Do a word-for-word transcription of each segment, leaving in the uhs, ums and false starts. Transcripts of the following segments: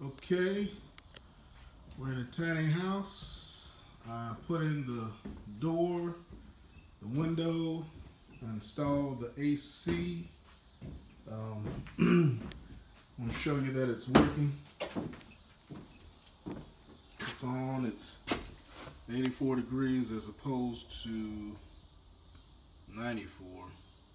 Okay, we're in a tiny house. I put in the door, the window, installed the A C. Um, I'm going to show you that it's working. It's on. It's eighty-four degrees as opposed to ninety-four.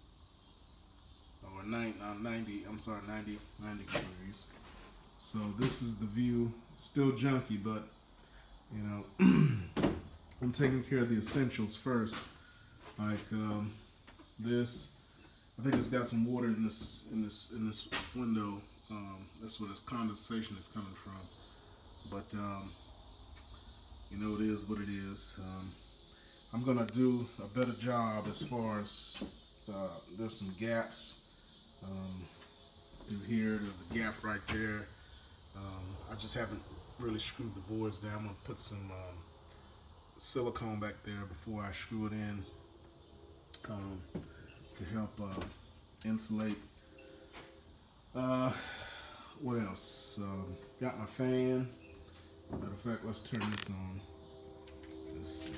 Or ninety, I'm sorry, ninety, ninety degrees. So this is the view. Still junky, but you know, I'm taking care of the essentials first. Like um, this, I think it's got some water in this in this in this window. Um, that's where this condensation is coming from. But um, you know, it is what it is. Um, I'm gonna do a better job as far as uh, there's some gaps um, through here. There's a gap right there. Um, I just haven't really screwed the boards down. I'm gonna put some um, silicone back there before I screw it in um, to help uh, insulate. Uh, what else? Um, got my fan. Matter of fact, let's turn this on. Let's see.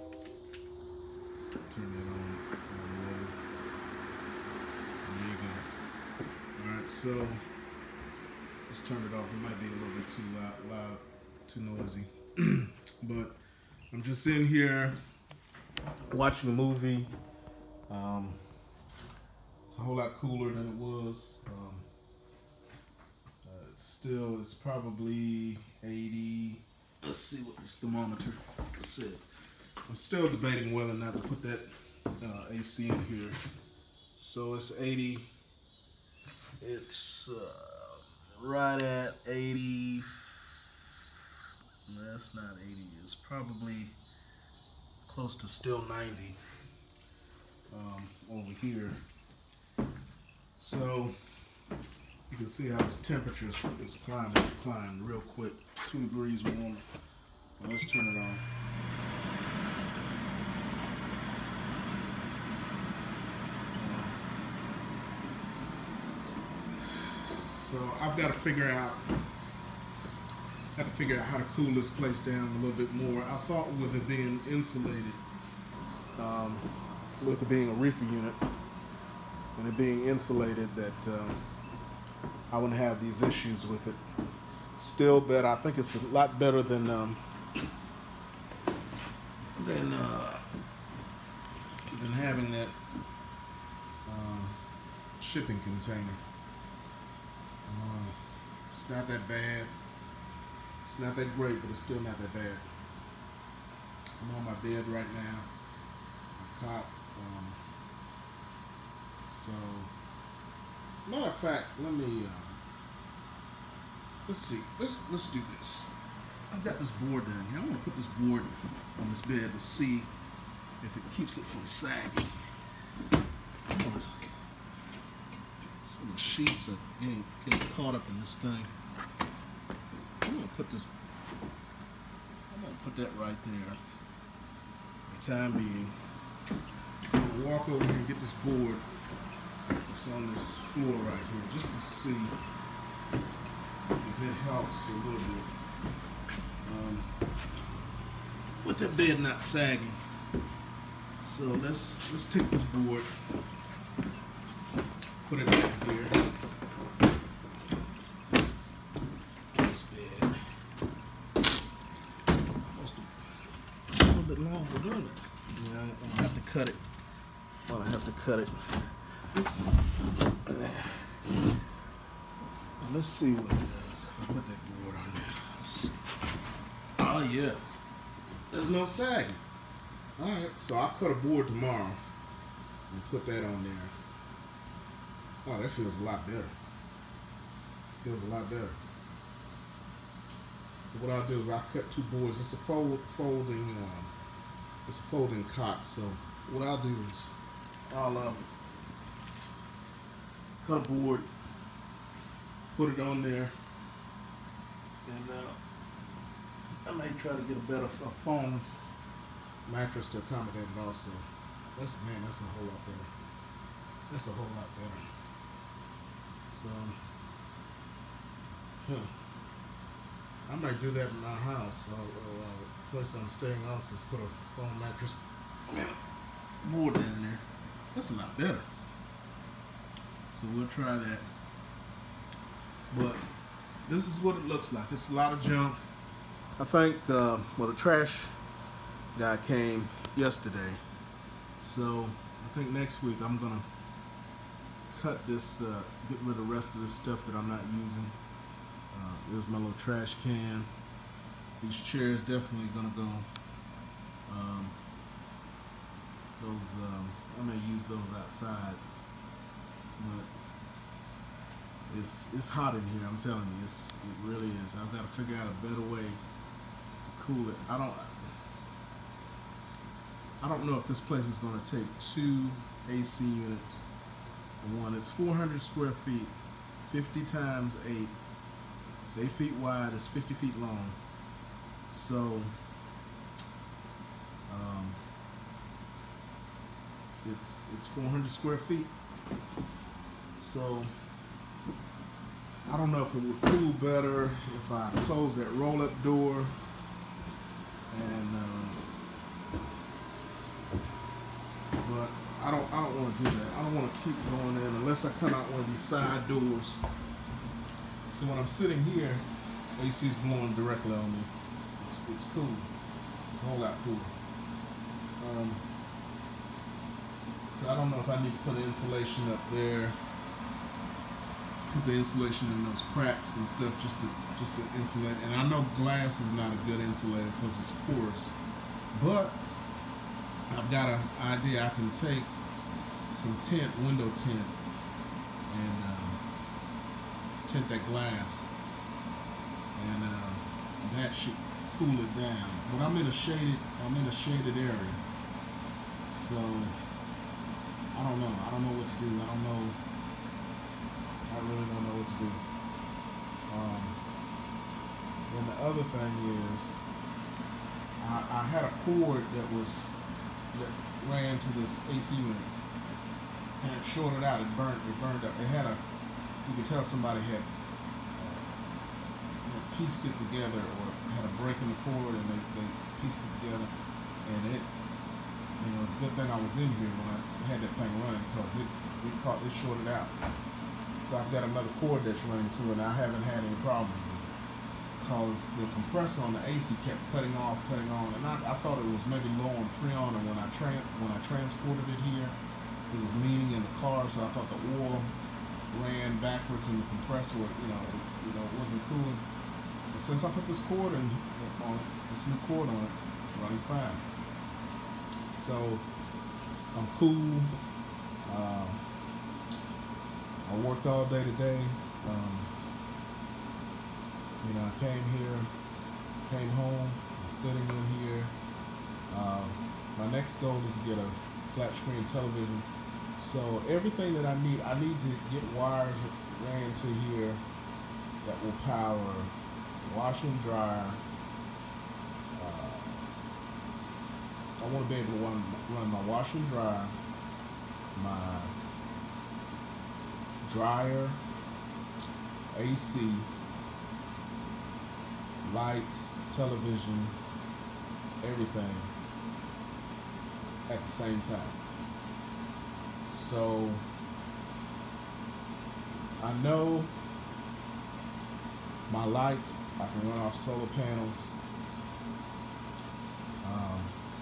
Turn that on. There you go. All right, so. Let's turn it off. It might be a little bit too loud, loud too noisy. But I'm just in here watching a movie. Um, it's a whole lot cooler than it was. Um, uh, it's still, it's probably eighty. Let's see what this thermometer said. I'm still debating whether or not to put that uh, A C in here. So it's eighty. It's uh, right at eighty. No, that's not eighty. It's probably close to still ninety um, over here. So you can see how this temperature is, is climbing, climbing real quick. Two degrees warmer. Well, let's turn it on. So I've got to figure out, got to figure out how to cool this place down a little bit more. I thought with it being insulated, um, with it being a reefer unit and it being insulated, that um, I wouldn't have these issues with it. Still better. I think it's a lot better than um, than uh, than having that uh, shipping container. Uh, it's not that bad. It's not that great, but it's still not that bad. I'm on my bed right now. My cot. Um, so, matter of fact, let me. Uh, let's see. Let's let's do this. I've got this board down here. I want to put this board on this bed to see if it keeps it from sagging. Some of the sheets are getting, getting caught up in this thing. I'm gonna put this. I'm gonna put that right there. For the time being, I'm gonna walk over here and get this board that's on this floor right here, just to see if it helps a little bit. Um, with the bed not sagging. So let's let's take this board, put it back here. This bed. It's a little bit longer, doesn't it? Yeah, I'm gonna have to cut it. I'm gonna have to cut it. Let's see what it does if I put that board on there. Let's see. Oh yeah, there's no sagging. All right, so I'll cut a board tomorrow and put that on there. Oh, that feels a lot better. Feels a lot better. So what I'll do is I'll cut two boards. It's a fold, folding, um, it's a folding cot. So what I'll do is I'll um, cut a board, put it on there, and uh, I may try to get a better a foam mattress to accommodate it also. That's, man, that's a whole lot better. That's a whole lot better. So, huh. I might do that in my house. I'll, I'll, uh, the place I'm staying also is put a foam mattress board in there. That's a lot better. So we'll try that. But this is what it looks like. It's a lot of junk. I think, uh, well, the trash guy came yesterday. So I think next week I'm gonna cut this, uh, get rid of the rest of this stuff that I'm not using. Uh, there's my little trash can. These chairs definitely gonna go. Um, those, um, I may use those outside, but it's it's hot in here. I'm telling you, it's it really is. I've got to figure out a better way to cool it. I don't. I don't know if this place is gonna take two A C units. One, it's four hundred square feet, fifty times eight. It's eight feet wide. It's fifty feet long. So. Um, It's it's four hundred square feet, so I don't know if it would cool better if I close that roll-up door, and um, but I don't I don't want to do that. I don't want to keep going in unless I come out one of these side doors. So when I'm sitting here, A C's blowing directly on me. It's it's cool. It's a whole lot cooler. Um, So I don't know if I need to put insulation up there, put the insulation in those cracks and stuff just to just to insulate. And I know glass is not a good insulator because it's porous, but I've got an idea. I can take some tint, window tint, and uh, tint that glass, and uh, that should cool it down. But I'm in a shaded, I'm in a shaded area, so. I don't know. I don't know what to do. I don't know. I really don't know what to do. Um, then the other thing is, I, I had a cord that was that ran to this A C unit, and it shorted out. It burned. It burned up. It had a. You could tell somebody had, uh, had pieced it together, or had a break in the cord, and they, they pieced it together, and it. You know, it's a good thing I was in here when I had that thing running because it, it caught it shorted out. So I've got another cord that's running too, and I haven't had any problems with it because the compressor on the A C kept cutting off, cutting on, and I, I thought it was maybe low on Freon, and when I tra when I transported it here, it was leaning in the car, so I thought the oil ran backwards in the compressor. You know, it, you know, it wasn't cooling. But since I put this cord in on it, this new cord on it, it's running fine. So I'm cool. Uh, I worked all day today. Um, you know, I came here, came home, I'm sitting in here. Uh, my next goal is to get a flat screen television. So everything that I need, I need to get wires ran to here that will power washer and dryer. I want to be able to run, run my washer and dryer, my dryer, A C, lights, television, everything at the same time. So I know my lights, I can run off solar panels. Um,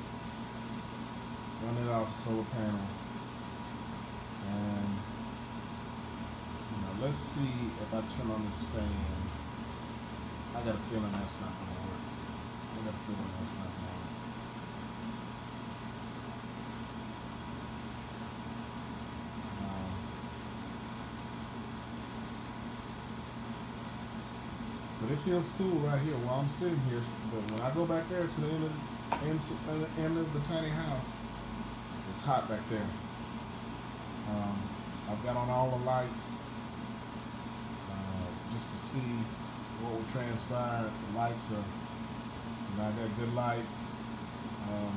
run it off solar panels, and you know, let's see if I turn on this fan. I got a feeling that's not going to work. I got a feeling that's not going to work. Um, but it feels cool right here while I'm sitting here. But when I go back there to the end of, end to, uh, the end of the tiny house, it's hot back there. Um, I've got on all the lights uh, just to see what will transpire. The lights are, you know, I got good light. Um,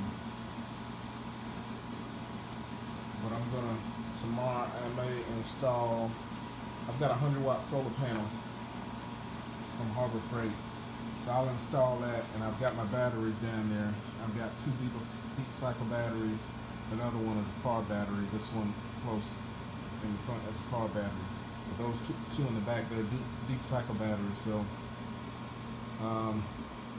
but I'm gonna, tomorrow I may install, I've got a one hundred watt solar panel from Harbor Freight So I'll install that, and I've got my batteries down there. I've got two deep, deep cycle batteries. Another one is a car battery. This one close in the front, that's a car battery. But those two, two in the back, they're deep, deep cycle batteries. So, um,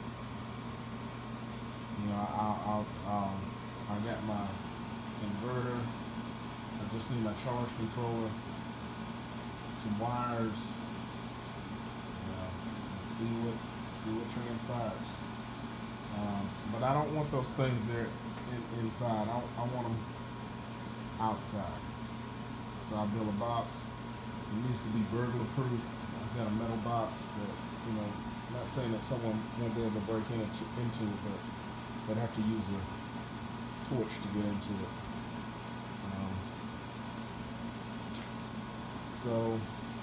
you know, I'll, I'll, I'll, I got my inverter. I just need my charge controller, some wires, you know, and see what see what transpires. Um, but I don't want those things there in, inside. I, I want them outside. So I built a box. It needs to be burglar proof. I've got a metal box that, you know, I'm not saying that someone won't be able to break into into it, but they'd have to use a torch to get into it. Um, so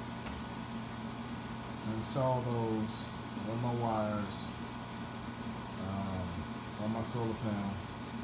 I install those on my wires, um, on my solar panel,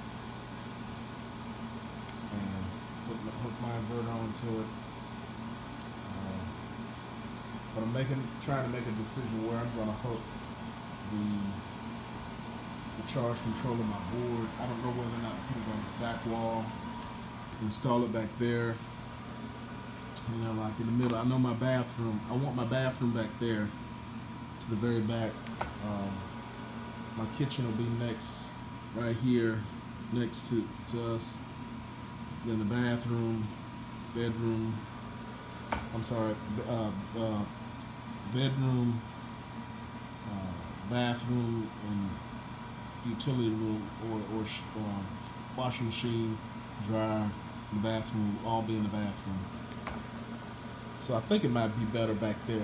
and hook, hook my inverter onto it. Uh, but I'm making, trying to make a decision where I'm going to hook the the charge controller, my board. I don't know whether or not to put it on this back wall, install it back there. You know, like in the middle. I know my bathroom. I want my bathroom back there, to the very back. Um, my kitchen will be next, right here, next to to us. Then the bathroom, bedroom. I'm sorry, uh, uh, bedroom, uh, bathroom, and utility room, or, or um, washing machine, dryer, the bathroom, all be in the bathroom. So I think it might be better back there.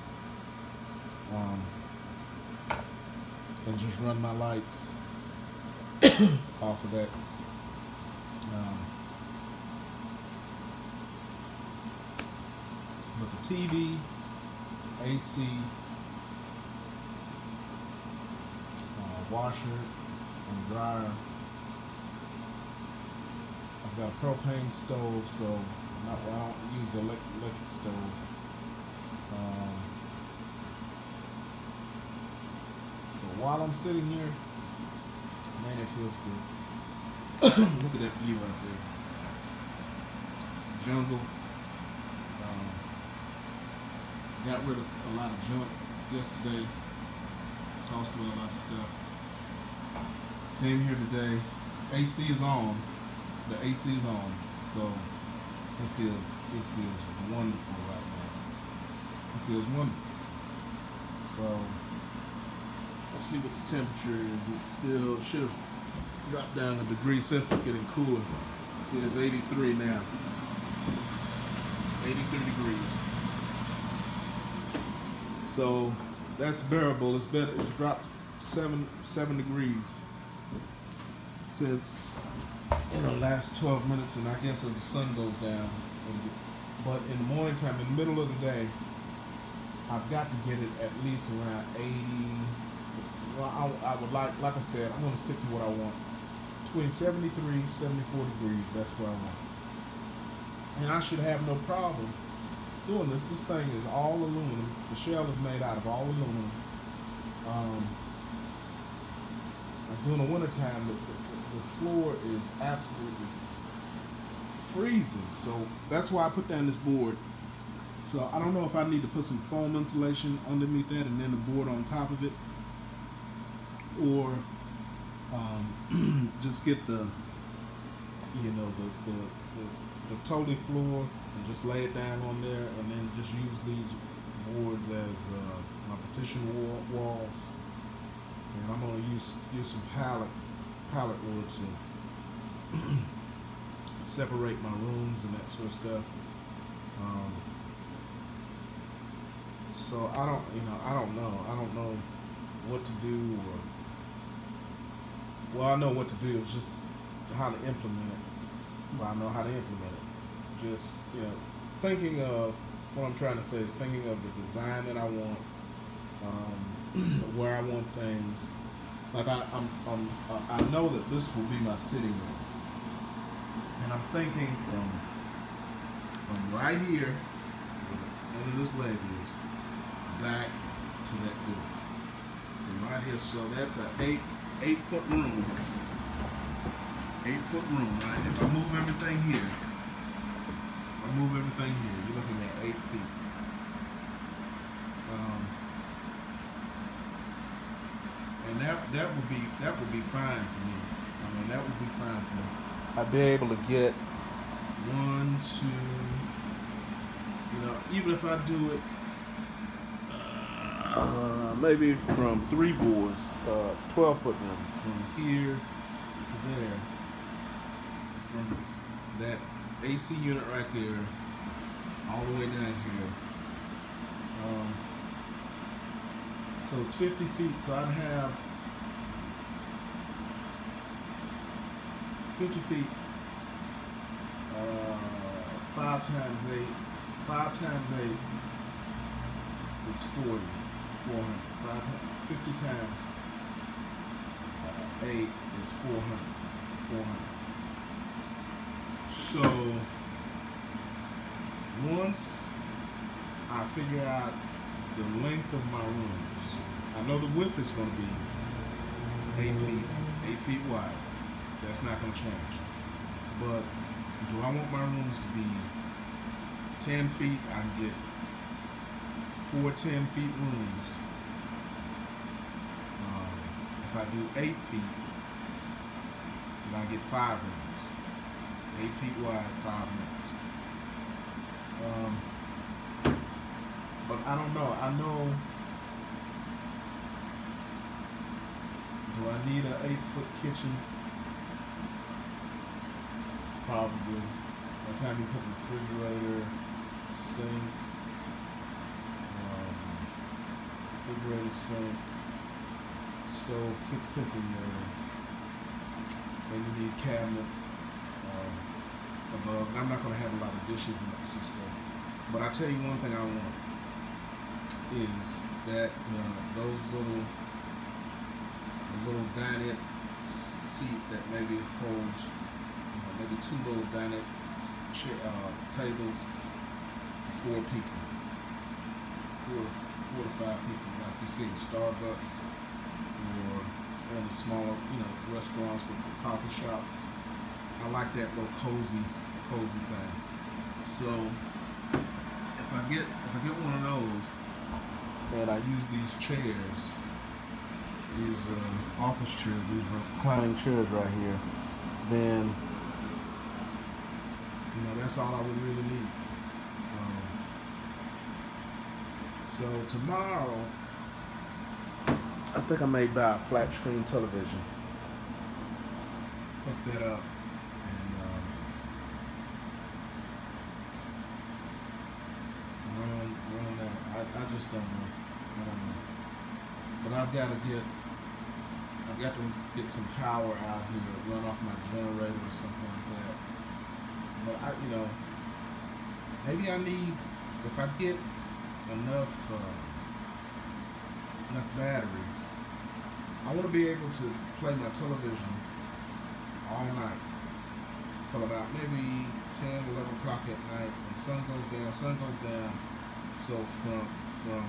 Um, and just run my lights off of that. Um, but the T V, A C, uh, washer, and dryer. I've got a propane stove, so not, I don't use an electric stove. Um, but while I'm sitting here, man, it feels good. Look at that view right there. It's the jungle. Um, got rid of a lot of junk yesterday. Tossed away a lot of stuff. Came here today. A C is on. The A C is on, so it feels it feels wonderful right now. It feels wonderful. So let's see what the temperature is. It still should have dropped down a degree since it's getting cooler. See, it's eighty-three now. eighty-three degrees. So that's bearable. It's better. It's dropped seven seven degrees since, in the last twelve minutes, and I guess as the sun goes down. But in the morning time, in the middle of the day, I've got to get it at least around eighty. Well, I, I would like, like I said, I'm going to stick to what I want. Between seventy-three, seventy-four degrees, that's what I want. And I should have no problem doing this. This thing is all aluminum. The shell is made out of all aluminum. Um, during the wintertime, the, the, the floor is absolutely freezing. So that's why I put down this board. So I don't know if I need to put some foam insulation underneath that and then the board on top of it, or um, just get the, you know, the, the, the, the totally floor and just lay it down on there, and then just use these boards as uh, my partition wall, walls. And I'm going to use use some pallet pallet wood to separate my rooms and that sort of stuff. Um, so I don't, you know, I don't know. I don't know what to do, or well, I know what to do. It's just how to implement it. Well, I know how to implement it. Just, you know, thinking of what I'm trying to say is thinking of the design that I want, um, where I want things. Like I, I'm, I'm, uh, I know that this will be my sitting room, and I'm thinking from, from right here, where the end of this leg is, back to that door. From right here. So that's an eight eight foot room. Eight foot room, right? If I move everything here, if I move everything here, you're looking at eight feet. Um, and that that would be that would be fine for me. I mean, that would be fine for me. I'd be able to get one, two, you know, even if I do it, uh, maybe from three boards, uh, twelve foot rooms, from here to there, from that A C unit right there, all the way down here. Um, so it's fifty feet, so I'd have fifty feet, uh, five times eight, five times eight is forty, four hundred. Five times, fifty times uh, eight is four hundred, four hundred. So once I figure out the length of my rooms, I know the width is going to be eight feet, eight feet wide. That's not going to change. But do I want my rooms to be ten feet? I can get four ten feet rooms. Um, if I do eight feet, then I get five rooms. Eight feet wide, five rooms. Um, but I don't know. I know. Do I need an eight foot kitchen? Probably. By the time you put the refrigerator, sink, um, refrigerator, sink, stove, cook, cooking area. Then you need cabinets um, above. I'm not going to have a lot of dishes and that sort of stuff. But I tell you one thing I want is that uh, those little, the little dinette seat that maybe holds, you know, maybe two little dinette uh, tables for four people, four to, four to five people, like you see in Starbucks or one of the smaller, you know, restaurants with the coffee shops. I like that little cozy, cozy thing. So if I get if I get one of those and I use these chairs, these uh, office chairs, these reclining chairs right here, then you know that's all I would really need. Um, so tomorrow, I think I may buy a flat screen television, hook that up, and um, run run that. I, I just don't know. I don't know. But I've got to get I've got to get some power out here, run off my generator or something like that. But I, you know, maybe I need, if I get enough uh, enough batteries, I want to be able to play my television all night till about maybe ten, eleven o'clock at night. When the sun goes down, sun goes down. So from from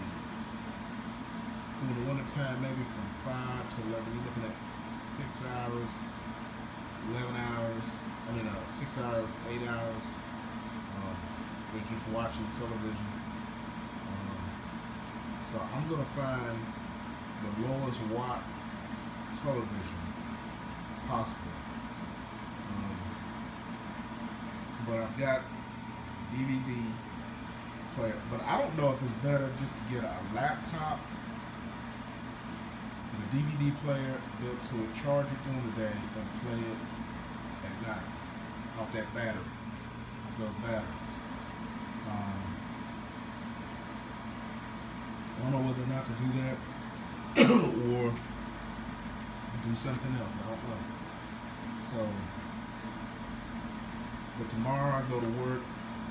in the winter time, maybe from five to eleven, you're looking at six hours, eleven hours. I mean, uh, six hours, eight hours. Um, we're just watching television. Um, so I'm gonna find the lowest watt television possible. Um, but I've got D V D player. But I don't know if it's better just to get a laptop and a D V D player built to a charger during the day and play it at night off that battery, off those batteries. Um, I don't know whether or not to do that or do something else. I don't know. So, but tomorrow I go to work.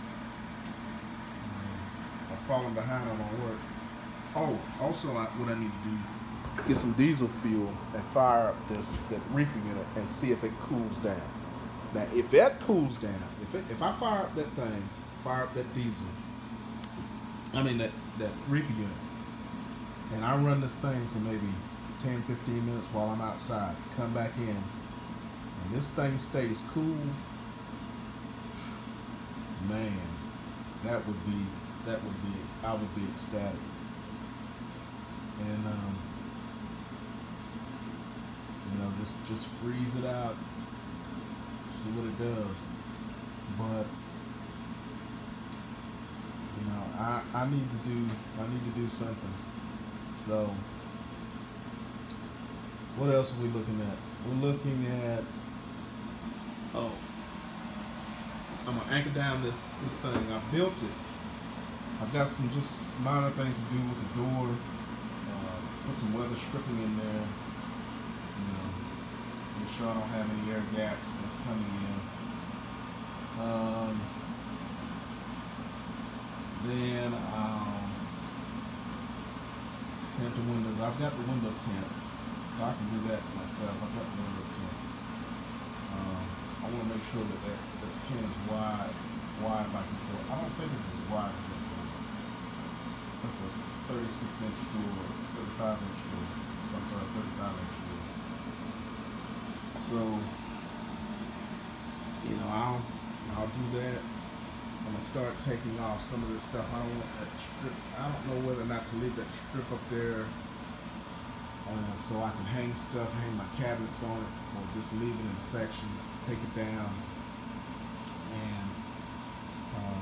Um, I'm falling behind on my work. Oh, also I, what I need to do is get some diesel fuel and fire up this that reefer unit and see if it cools down. Now, if that cools down, if it, if I fire up that thing, fire up that diesel, I mean that that reefer unit, and I run this thing for maybe ten, fifteen minutes while I'm outside, come back in, and this thing stays cool, man, that would be, that would be, I would be ecstatic. And, um, you know, just, just freeze it out, see what it does. But, you know, I, I need to do, I need to do something. So, what else are we looking at? We're looking at, oh, I'm gonna anchor down this, this thing. I built it. I've got some just minor things to do with the door. Uh, put some weather stripping in there. You know, make sure I don't have any air gaps that's coming in. Um, then I'll tint the windows. I've got the window tint, so I can do that myself. I've got the window tint. Um, I want to make sure that that, that tint is wide, wide like a door. I don't think it's as wide as that door. That's a thirty-six inch door, thirty-five inch door. So I'm sorry, thirty-five inch door. So, you know, I'll I'll do that. I'm gonna start taking off some of this stuff. I don't want that strip. I don't know whether or not to leave that strip up there, uh, so I can hang stuff, hang my cabinets on it, or just leave it in sections, take it down, and um,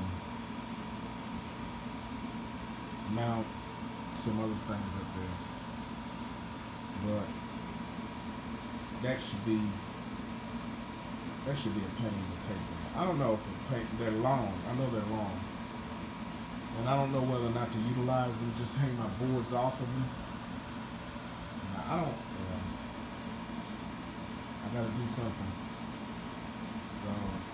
mount some other things up there. But that should be that should be a pain to take down. I don't know if it pain, they're long. I know they're long, and I don't know whether or not to utilize them. Just hang my boards off of them. I don't. Uh, I gotta do something. So,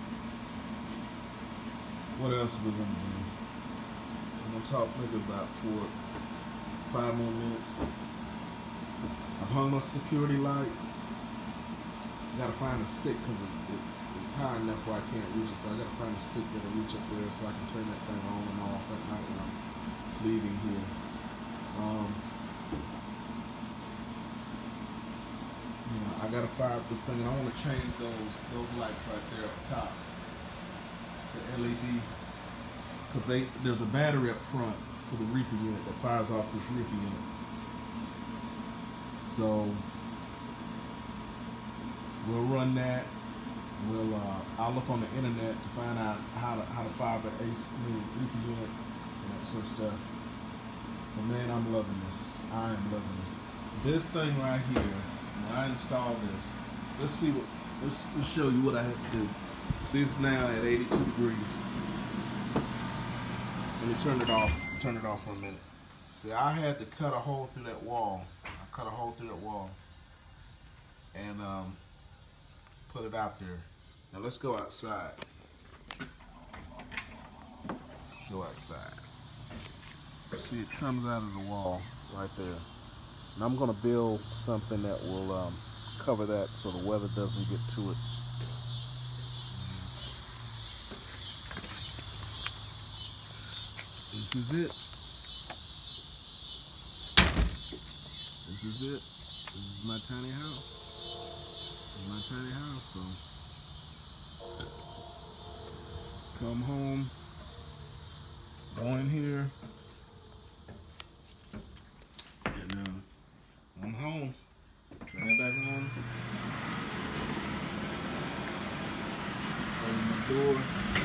what else are we gonna do? I'm gonna talk maybe about for five more minutes. I've hung my security light. I gotta find a stick because it, it's it's high enough where I can't reach it. So I gotta find a stick that'll reach up there so I can turn that thing on and off at night when I'm leaving here. Um, you know, I gotta fire up this thing, and I want to change those those lights right there up top to L E D because they there's a battery up front for the reefer unit that fires off this reefer unit. So we'll run that. We'll uh, I'll look on the internet to find out how to how to fire the ace I mean, reefer unit and that sort of stuff. But man, I'm loving this. I am loving this. This thing right here. When I install this, let's see what let's, let's show you what I have to do. See, it's now at eighty-two degrees. Let me turn it off. Turn it off for a minute. See, I had to cut a hole through that wall. I cut a hole through that wall and um, put it out there. Now let's go outside. Go outside. See, it comes out of the wall right there. And I'm going to build something that will um, cover that so the weather doesn't get to it. This is it. This is it. This is my tiny house. This is my tiny house. So come home, go in here, and uh, I'm home. Turn it back on. Open my door.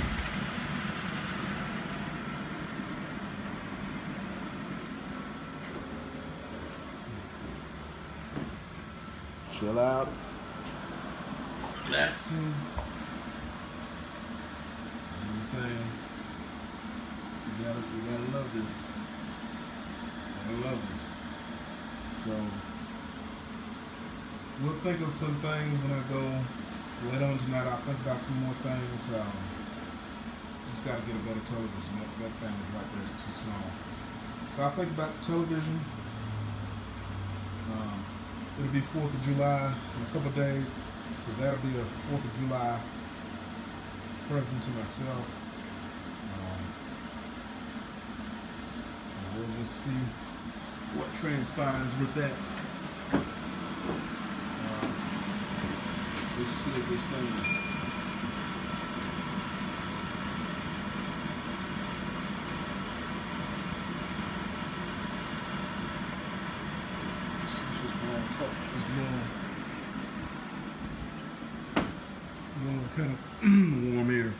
Chill out. Relaxing. You know what I'm saying? You gotta, you gotta love this. You gotta love this. So, we'll think of some things when I go later on tonight. I'll think about some more things. Um, just gotta get a better television. That, that thing is right there, it's too small. So I'll think about television. Um, it'll be fourth of July in a couple of days. So that'll be a fourth of July present to myself. Um, and we'll just see what transpires with that. Uh, let's see if this thing is. It's just blowing, it's blowing, blowing kind of warm air.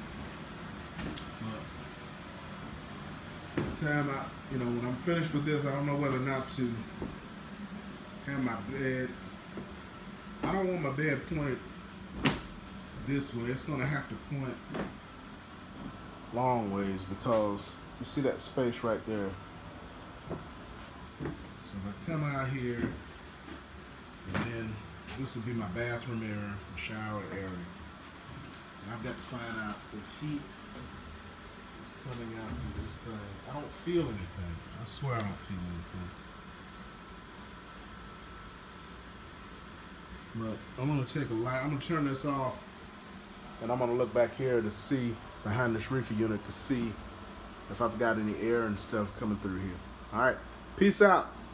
But by the time I, you know, when I'm finished with this, I don't know whether or not to have my bed. I don't want my bed pointed this way. It's gonna have to point long ways because you see that space right there. So if I come out here, and then this will be my bathroom area, my shower area. And I've got to find out if heat is coming out through this thing. I don't feel anything. I swear I don't feel anything. But I'm gonna take a light, I'm gonna turn this off, and I'm gonna look back here to see, behind this reefer unit, to see if I've got any air and stuff coming through here. All right, peace out.